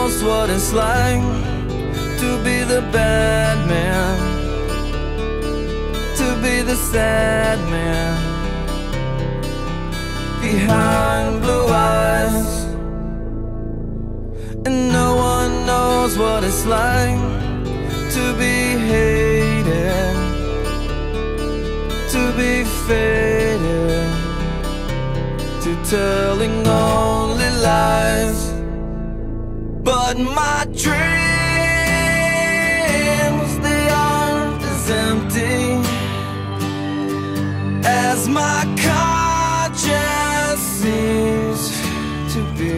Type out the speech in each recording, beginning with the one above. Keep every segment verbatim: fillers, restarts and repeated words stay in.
knows what it's like to be the bad man, to be the sad man behind blue eyes. And no one knows what it's like to be hated, to be faded, to telling only lies. But my dreams, they aren't as empty as my conscience seems to be.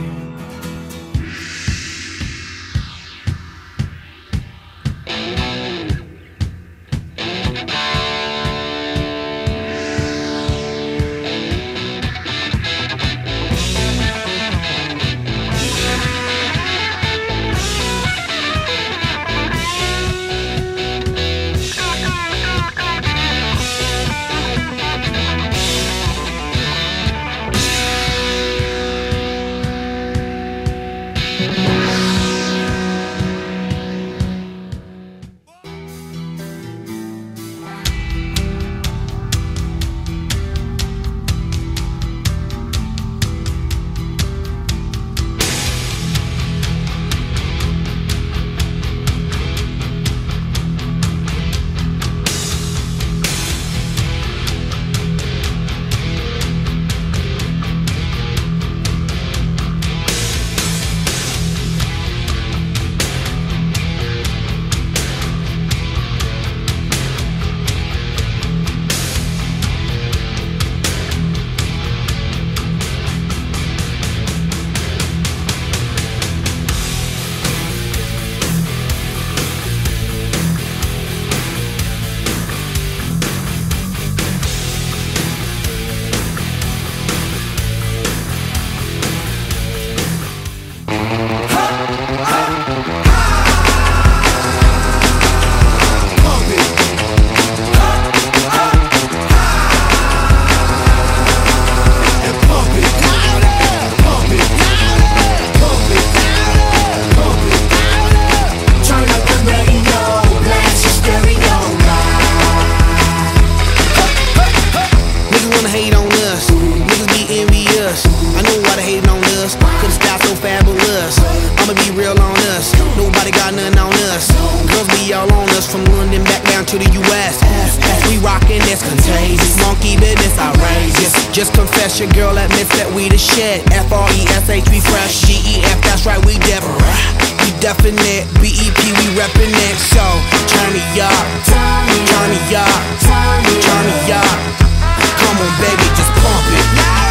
I'ma be real on us, nobody got nothing on us. Girls be all on us, from London back down to the U S We rockin', it's contagious, monkey business outrageous. Just confess your girl admits that we the shit. F R E S H, we fresh. G E F, that's right, we different. We definite, B E P, we reppin' it. So, turn me up, turn me up, turn me up. Come on baby, just pump it,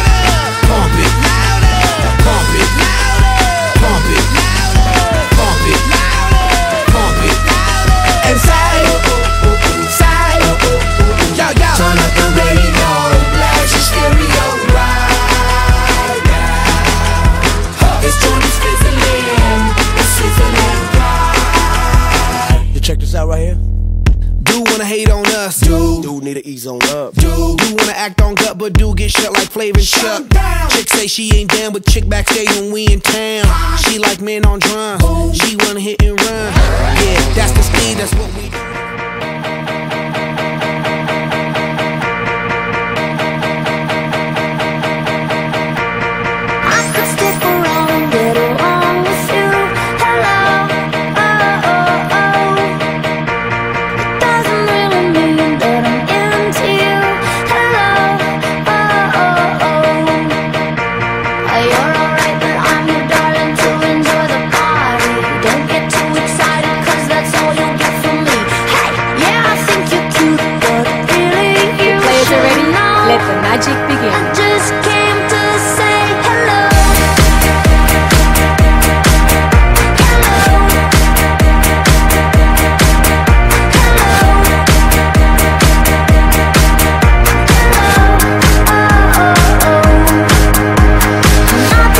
pump it, pump it, pump it, pump it, pump it, and say, say, yo, yo. Turn up the radio, blast your stereo right now. This joint is fizzling, it's sizzling right. You check this out right here. Dude wanna hate on us, dude. Dude need to ease on up, dude. Dude wanna act on gut, but dude get shut like Flavor and Chuck. Chick say she ain't down, but chick backstage when we in town. She like men on drums, she wanna hit and run. Yeah, that's the speed, that's what we do. Let the magic begin. I just came to say hello. Hello. Hello. Hello. Oh, oh, oh. Not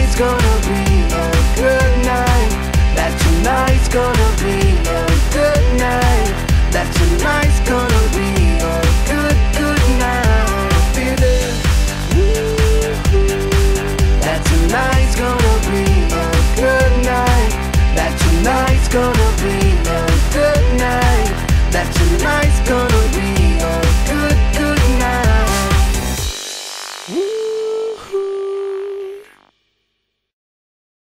tonight's gonna be a good night. That tonight's gonna be